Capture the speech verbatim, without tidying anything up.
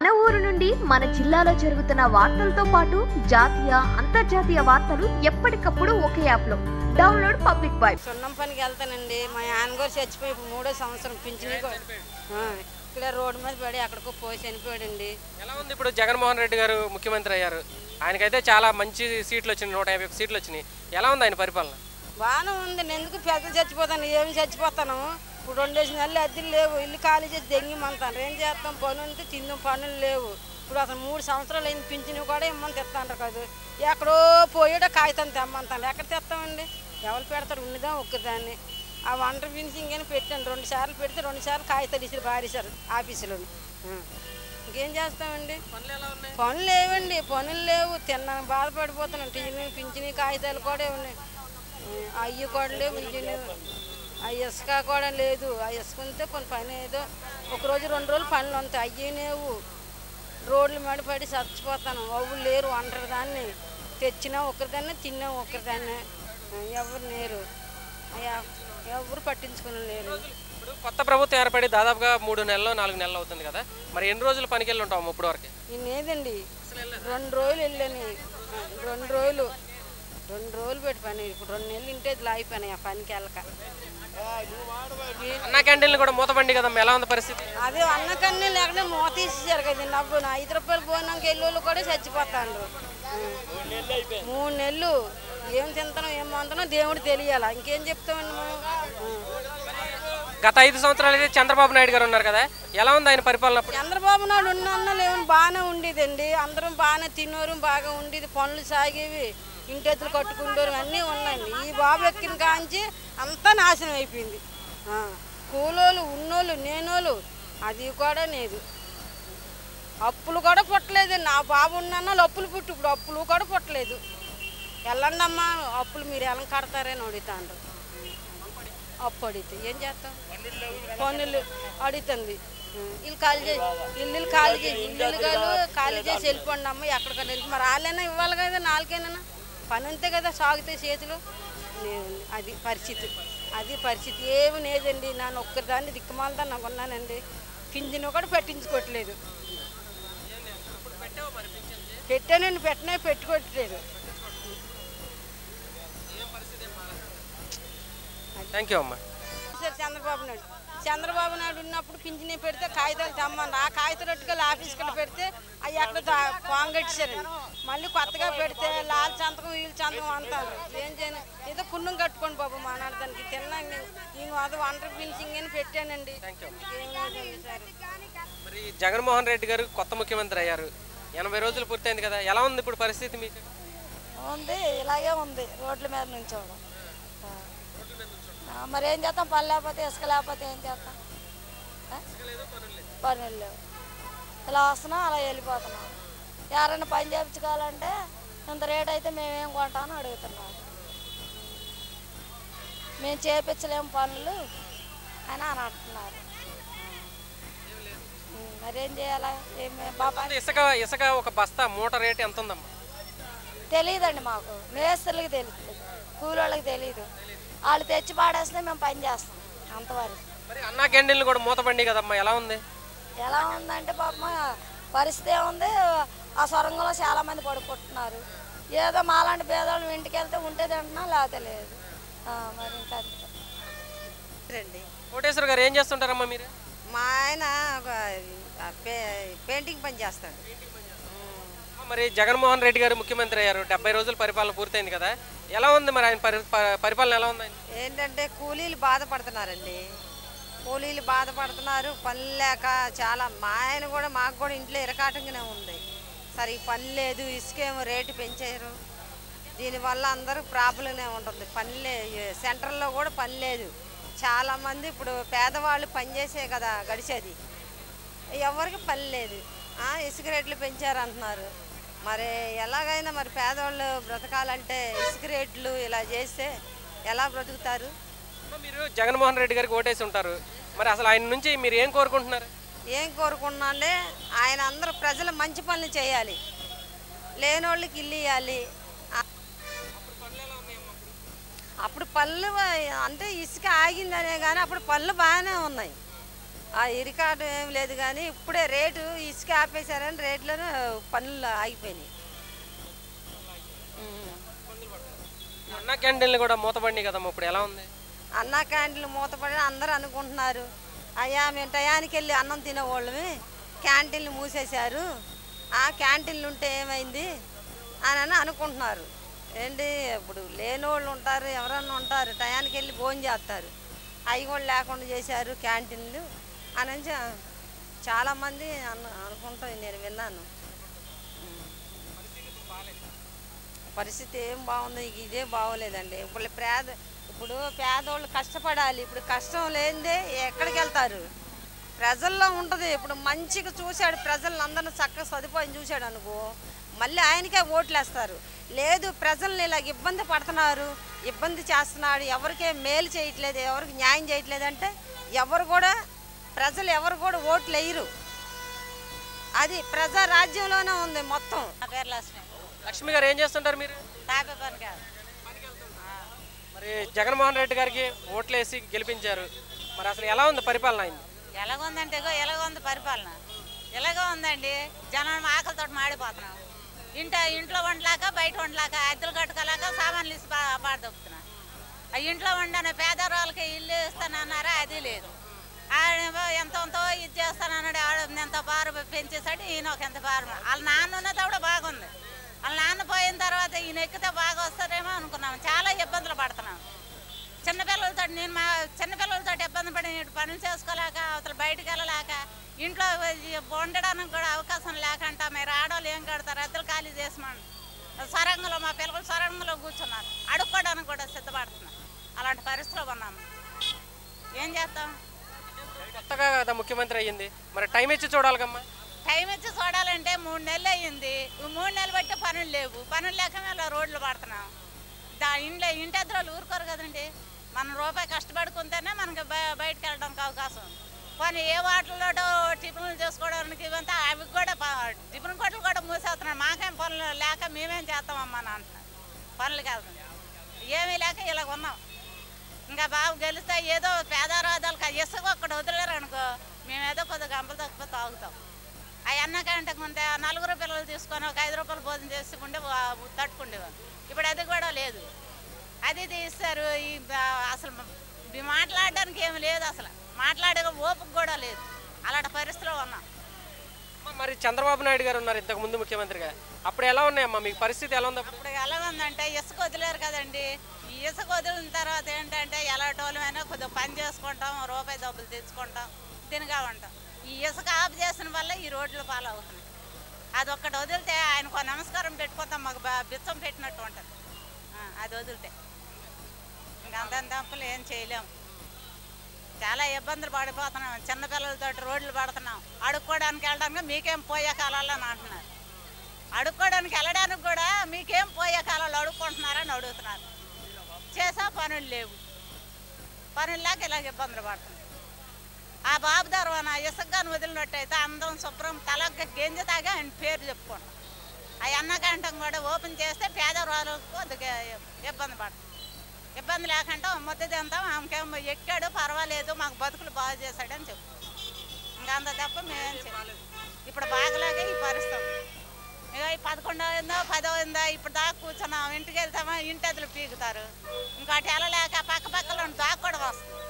మన ఊరు నుండి మన జిల్లాలో జరుగుతున్న వార్తలతో పాటు జాతీయ అంతర్జాతీయ వార్తలు ఎప్పటికప్పుడు ఒకే యాప్ లో డౌన్లోడ్ పబ్లిక్ వైబ్. సున్నం పనికి వెళ్తానండి. మా నాన్నగారు చచ్చిపోయి మూడో సంవత్సరం పింఛని ఇక్కడ రోడ్డు మీద పడి అక్కడికి పోయి చనిపోయాడండి. ఎలా ఉంది ఇప్పుడు జగన్మోహన్ రెడ్డి గారు ముఖ్యమంత్రి అయ్యారు? ఆయనకైతే చాలా మంచి సీట్లు వచ్చినాయి, నూట యాభై సీట్లు వచ్చినాయి. ఎలా ఉంది ఆయన పరిపాలన? బాగానే ఉంది. నేను ఎందుకు పెద్దలు చచ్చిపోతాను, ఏమి చచ్చిపోతాను. ఇప్పుడు రెండేసి నెలలు అద్దెలు లేవు, ఇల్లు ఖాళీ చేసి దెంగిమంటాను. ఏం చేస్తాం, పనులు ఉంటే తిందాం, పనులు లేవు. ఇప్పుడు అసలు మూడు సంవత్సరాలు అయింది, పింఛను కూడా ఇమ్మని తెస్తాంటారు కదా. ఎక్కడో పోయాడో కాగితం తెమ్మంటాను. ఎక్కడ తెస్తామండి? ఎవరు పెడతారు? ఉన్నదా ఒక్కదాన్ని. ఆ వంటర్ ఫినిషింగ్ అని పెట్టాను, రెండు సార్లు పెడితే రెండు సార్లు కాగితాలు ఇచ్చారు బారేశారు ఆఫీసులో. ఇంకేం చేస్తామండి? పనులు లేవండి, పనులు లేవు. తిన్నాను బాధపడిపోతున్నాం. టీవీ పింఛని కాగితాలు కూడా ఉన్నాయి, అయ్యి కూడా లేవు. పింఛను ఆ ఇసుక కూడా లేదు. ఆ ఇసుక ఉంటే కొన్ని పని ఏదో ఒకరోజు రెండు రోజులు పనులు ఉంటాయి, అయ్యి లేవు. రోడ్ల మీద పడి చచ్చిపోతాను. అవ్వు లేరు, ఒంటరి దాన్ని. తెచ్చినా ఒకరిదాన్ని, తిన్నా ఒకరిదాన్ని. ఎవరు లేరు, ఎవరు పట్టించుకుని లేరు. ఇప్పుడు కొత్త ప్రభుత్వం ఏర్పడి దాదాపుగా మూడు నెలలు నాలుగు నెలలు అవుతుంది కదా, మరి ఎన్ని రోజులు పనికి వెళ్ళి ఉంటాము ఇప్పుడు వరకు? నేనేదండి రెండు రోజులు వెళ్ళాను. రెండు రోజులు రెండు రోజులు పెట్టి పని. ఇప్పుడు రెండు నెలలు ఇంటే లాగిపోయినాయి ఆ పనికి వెళ్ళక. అన్న క్యాంటీన్లు కూడా మూతపండి కదా, ఎలా ఉంది పరిస్థితి? అదే అన్న క్యాంటీన్లు ఎక్కడ మూత తీసేసారు కదా. నవ్వు ఐదు రూపాయలు పోయినాక ఎల్లు కూడా చచ్చిపోతాను. మూడు నెలలు ఏం తింటానో ఏం మంతానో దేవుడు తెలియాలా. ఇంకేం చెప్తామండి మనం? గత ఐదు సంవత్సరాలు అయితే చంద్రబాబు నాయుడు గారు ఉన్నారు కదా, ఎలా ఉంది ఆయన పరిపాలన? చంద్రబాబు నాయుడు ఉన్న లేవని బాగానే ఉండేదండి. అందరం బాగానే తిన్నోరు, బాగా ఉండేది, పనులు సాగేవి, ఇంటెత్తులు కట్టుకుంటారు, అన్నీ ఉన్నాయండి. ఈ బాబు ఎక్కిన కాంచి అంతా నాశనం అయిపోయింది. కూలోళ్ళు ఉన్నోళ్ళు నేనోళ్ళు అది కూడా లేదు. అప్పులు కూడా పుట్టలేదు. నా బాబు ఉన్నాళ్ళు అప్పులు పుట్టి ఇప్పుడు అప్పులు కూడా పుట్టలేదు. వెళ్ళండి అమ్మా, అప్పులు మీరు ఎలా కడతారని అడుగుతాండ్రు. అప్పు అడిగితే ఏం చేస్తాం? పన్నులు అడుగుతుంది. ఇల్లు ఖాళీ చేసి ఇల్లు ఖాళీ చేసి ఇల్లు ఖాళీ చేసి వెళ్ళిపోండి అమ్మ, ఎక్కడికైనా వెళ్ళి మరి వాళ్ళైనా ఇవ్వాలి కదా, నాలుగైనా పని అంతే కదా, సాగుతాయి చేతులు. అది పరిస్థితి, అది పరిస్థితి ఏమి లేదండి. నన్ను ఒక్కరిదాన్ని దిక్కుమాలదా నాకు ఉన్నానండి. పింఛను కూడా పెట్టించుకోవట్లేదు. పెట్టానండి, పెట్టినా పెట్టుకోవట్లేదు. థ్యాంక్ యూ అమ్మా. సార్ చంద్రబాబు నాయుడు చంద్రబాబు నాయుడు ఉన్నప్పుడు పింఛనీ పెడితే కాగితాలు తెమ్మన్నారు. ఆ కాగితాలు అట్టుకెళ్ళి ఆఫీస్కి వెళ్ళి పెడితే అవి అక్కడ పాంగట్టారండి. మళ్ళీ కొత్తగా పెడితే లాల్ సంతకం వీళ్ళు సంతకం అంటారు. ఏం చేయను, ఏదో పుణ్యం కట్టుకోండి బాబు మా నాన్న. దానికి తిన్నాను నేను అది వంటర్ ఫినిషింగ్ అని పెట్టానండి. మరి జగన్మోహన్ రెడ్డి గారు కొత్త ముఖ్యమంత్రి అయ్యారు, ఎనభై రోజులు పూర్తయింది కదా, ఎలా ఉంది ఇప్పుడు పరిస్థితి మీకు? ఉంది, ఇలాగే ఉంది. రోడ్ల మీద నుంచోవడం. మరి ఏం చేస్తాం? పని లేకపోతే ఇసుక లేకపోతే ఏం చేస్తాం? పనులు లేవు. ఇలా వస్తున్నాం, అలా వెళ్ళిపోతున్నాం. ఎవరైనా పని చేయించుకోవాలంటే ఇంత రేట్ అయితే మేమేం కొంటామని అడుగుతున్నాం. మేము చేయించలేము పనులు అని అని అంటున్నారు. మరేం చేయాలా? ఇసుక ఇసుక ఒక బస్తా మూట రేటు ఎంత ఉందమ్మా? తెలియదండి మాకు. మేస్త్రులకి తెలుస్తుంది, కూలోళ్ళకి తెలియదు. వాళ్ళు తెచ్చి పాడేస్తే మేము పని చేస్తాం అంతవరకు. మరి అన్నా క్యాంటీన్లు కూడా మూతపండి కదమ్మా, ఎలా ఉంది? ఎలా ఉందంటే పాపం పరిస్థితి ఉంది. ఆ సొరంగంలో చాలా మంది పడుకుంటున్నారు. ఏదో మాలాంటి పేదవాళ్ళు ఇంటికి వెళ్తే ఉంటే తింటున్నా, లేకపోతే లేదు. మరి ఇంకా రండి. కోటేశ్వర గారు ఏం చేస్తుంటారమ్మా మీరు? మా ఆయన పెయింటింగ్ పని చేస్తాడు. మరి జగన్మోహన్ రెడ్డి గారు ముఖ్యమంత్రి అయ్యారు, డెబ్బై రోజుల పరిపాలన పూర్తయింది కదా, ఎలా ఉంది మరి ఆయన పరిపాలన ఎలా ఉంది? ఏంటంటే కూలీలు బాధపడుతున్నారండి. కూలీలు బాధపడుతున్నారు, పని లేక. చాలా మా ఆయన కూడా మాకు కూడా ఇంట్లో ఇరకాటంగానే ఉంది. సరే పని లేదు, ఇసుకేమో రేటు పెంచారు. దీనివల్ల అందరూ ప్రాబ్లమే ఉంటుంది. పని లే సెంటర్లో కూడా పని లేదు. చాలామంది ఇప్పుడు పేదవాళ్ళు పనిచేసే కదా గడిచేది, ఎవరికి పని లేదు. ఇసుక రేట్లు పెంచారు అంటున్నారు. మరి ఎలాగైనా మరి పేదవాళ్ళు బ్రతకాలంటే ఇసుక రేట్లు ఇలా చేస్తే ఎలా బ్రతుకుతారు? మీరు జగన్మోహన్ రెడ్డి గారికి ఓటేసి ఉంటారు, మరి అసలు ఆయన నుంచి మీరు ఏం కోరుకుంటున్నారు? ఏం కోరుకున్నాంటే ఆయన అందరూ ప్రజలు మంచి పనులు చేయాలి, లేనోళ్ళకి ఇల్లు ఇవ్వాలి. అప్పుడు పళ్ళు అంటే ఇసుక ఆగిందనే కానీ అప్పుడు పళ్ళు బాగానే ఉన్నాయి. ఆ ఇరికాటు ఏం లేదు కానీ ఇప్పుడే రేటు ఇసుక ఆపేశారని రేట్లను పనులు ఆగిపోయినాయి. అన్న క్యాంటీన్లు కూడా మూతపడినాయి కదమ్మా, ఇప్పుడు ఎలా ఉంది? అన్న క్యాంటీన్లు మూతపడి అందరూ అనుకుంటున్నారు, అయ్యా మేము టయానికి వెళ్ళి అన్నం తినేవాళ్ళమే, క్యాంటీన్లు మూసేశారు, ఆ క్యాంటీన్లు ఉంటే ఏమైంది అని అనుకుంటున్నారు. ఏంటి ఇప్పుడు లేని వాళ్ళు ఉంటారు, ఎవరన్నా ఉంటారు, టయానికి వెళ్ళి భోజనం చేస్తారు, అవి కూడా లేకుండా చేశారు క్యాంటీన్లు అని చాలామంది అన్న అనుకుంటారు. నేను విన్నాను. పరిస్థితి ఏం బాగుంది, ఇదే బాగోలేదండి. ఇప్పుడు పేద ఇప్పుడు పేదోళ్ళు కష్టపడాలి, ఇప్పుడు కష్టం లేనిదే ఎక్కడికి వెళ్తారు? ప్రజల్లో ఉంటుంది. ఇప్పుడు మంచిగా చూశాడు, ప్రజలందరినీ చక్కగా సదుపాయం చూశాడు అనుకో, మళ్ళీ ఆయనకే ఓట్లు వేస్తారు. లేదు ప్రజల్ని ఇలాగ ఇబ్బంది పడుతున్నారు, ఇబ్బంది చేస్తున్నాడు, ఎవరికే మేలు చేయట్లేదు, ఎవరికి న్యాయం చేయట్లేదు అంటే ఎవరు కూడా ప్రజలు ఎవరు కూడా ఓట్లు వేయరు. అది ప్రజా రాజ్యంలోనే ఉంది మొత్తం. నా పేరు లక్ష్మి. లక్ష్మి గారు ఏం చేస్తుంటారు మీరు? తాపే పని కాదు. మరి జగన్మోహన్ రెడ్డి గారికి ఓట్లు వేసి గెలిపించారు, మరి అసలు ఎలా ఉంది పరిపాలన అయింది? ఎలాగుందంటే ఇగో ఎలాగ ఉంది పరిపాలన, ఎలాగో ఉందండి. జనం ఆకలితో మాడిపోతున్నాం. ఇంట ఇంట్లో వండలాక బయట వండలాక అద్దెలు కట్టుకోలేక సామాన్లు ఇసి పాడదొప్పుతున్నాం. ఆ ఇంట్లో వండిన పేదవాళ్ళకి ఇల్లు ఇస్తానన్నారా, అది లేదు. ఆడేమో ఎంతో ఇది చేస్తానన్నాడు, ఆడ ఎంత బారు పెంచేసాడు, ఈయన ఒక ఎంత బారు. వాళ్ళ నాన్న ఉన్నది కూడా బాగుంది. వాళ్ళ నాన్న పోయిన తర్వాత ఈయన ఎక్కితే బాగా వస్తారేమో అనుకున్నాం. చాలా ఇబ్బందులు పడుతున్నాం. చిన్నపిల్లలతో నేను మా చిన్నపిల్లలతో ఇబ్బంది పడి పనులు చేసుకోలేక, అవతల బయటకు వెళ్ళలేక, ఇంట్లో వండడానికి కూడా అవకాశం లేకంట మీరు ఆడవాళ్ళు ఏం కడతారు, అద్దెలు ఖాళీ చేసినాను. సొరంగంలో మా పిల్లలు సొరంగంలో కూర్చున్నారు, అడుక్కోవడానికి కూడా సిద్ధపడుతున్నారు. అలాంటి పరిస్థితిలో ఉన్నాము. ఏం చేస్తాం? కొత్తగా కదా ముఖ్యమంత్రి అయ్యింది, మరి టైం ఇచ్చి చూడాలికమ్మా. టైం ఇచ్చి చూడాలంటే మూడు నెలలు అయ్యింది. మూడు నెలలు బట్టి పనులు లేవు. పనులు లేక మేము రోడ్లు పడుతున్నాం. దా ఇంట్లో ఇంటి ఎదురు ఊరుకోరు కదండి. మనం రూపాయి కష్టపడుకుంటేనే మనకి బయటకు వెళ్ళడానికి అవకాశం ఉంది. కానీ ఏ వాటిల్లో టిఫిన్లు చేసుకోవడానికి ఇవంతా అవి కూడా టిఫిన్ కొట్లు కూడా మూసేస్తున్నాడు. మాకేం పనులు లేక మేమేం చేస్తామమ్మా అని అంటున్నారు. పనులు కాదు ఏమీ లేక ఇలాగ ఉన్నాం. ఇంకా బాబు గెలిస్తే ఏదో పేదరాదాలకు ఇసుక ఒక్కడు వదిలేరు అనుకో, మేమేదో కొద్దిగా గంపలు తక్కువ తాగుతాం. అవి అన్నకంటే ముందే నలుగురు పిల్లలు తీసుకొని ఒక ఐదు రూపాయలు భోజనం చేసుకుంటే తట్టుకుండేవాళ్ళు. ఇప్పుడు అది కూడా లేదు. అది తీస్తారు. ఈ అసలు మాట్లాడడానికి ఏమి లేదు, అసలు మాట్లాడే ఓపిక కూడా లేదు. అలాంటి పరిస్థితిలో ఉన్నాం. మరి చంద్రబాబు నాయుడు గారు ఉన్నారు ఇంతకు ముందు ముఖ్యమంత్రిగా, అప్పుడు ఎలా ఉన్నాయమ్మా మీకు పరిస్థితి? ఎలా ఉంది అప్పుడు? ఎలా ఉందంటే ఇసుక వదిలేరు కదండి. ఈ ఇసుక వదిలిన తర్వాత ఏంటంటే ఎలాంటోళ్ళమైనా కొద్దిగా పని చేసుకుంటాం, రూపాయి డబ్బులు తెచ్చుకుంటాం, తినగా ఉంటాం. ఈ ఇసుక ఆఫ్ చేసిన వల్ల ఈ రోడ్లు పాలవుతున్నాయి. అది ఒక్కటి వదిలితే ఆయనకు నమస్కారం పెట్టుకుంటాం, మాకు బిచ్చం పెట్టినట్టు ఉంటుంది. అది వదిలితే ఇంకా అంత తప్పులు ఏం చేయలేము. చాలా ఇబ్బందులు పడిపోతున్నాం. చిన్నపిల్లలతో రోడ్లు పడుతున్నాం. అడుక్కోవడానికి వెళ్ళడానికి మీకేం పోయే కాలాల్లో అని అంటున్నారు. అడుక్కోవడానికి వెళ్ళడానికి కూడా మీకేం పోయే కాలాలు అడుక్కుంటున్నారని అడుగుతున్నారు. చేసా పనులు లేవు. పనులు లేక ఇలాగ ఇబ్బందులు పడుతున్నాయి. ఆ బాబు దర్వాన ఇసుకగాని వదిలినట్టయితే అందం శుభ్రం తలగ్గ గెంజ తాగా ఆయన పేరు చెప్పుకుంటాం. ఆ అన్నకంఠం కూడా ఓపెన్ చేస్తే పేదవాళ్ళకు కొద్దిగా ఇబ్బంది పడుతుంది. ఇబ్బంది లేకుండా ముద్ద తింటాం, ఆమెకేమో ఎక్కాడు పర్వాలేదు, మాకు బతుకులు బాగా చేశాడని చెప్పు. ఇంకా అంత తప్ప మేమేం చేయలేదు. ఇప్పుడు బాగలాగే ఈ పరిస్థితి. ఇక ఈ పదకొండో అయిందో పదో అయిందో ఇప్పుడు దాకా కూర్చున్నాం. ఇంటికి వెళ్తామా ఇంటి ఎదురు పీకుతారు. ఇంకోటి వెళ్ళలేక పక్క పక్కలో దాకా కూడా వస్తుంది.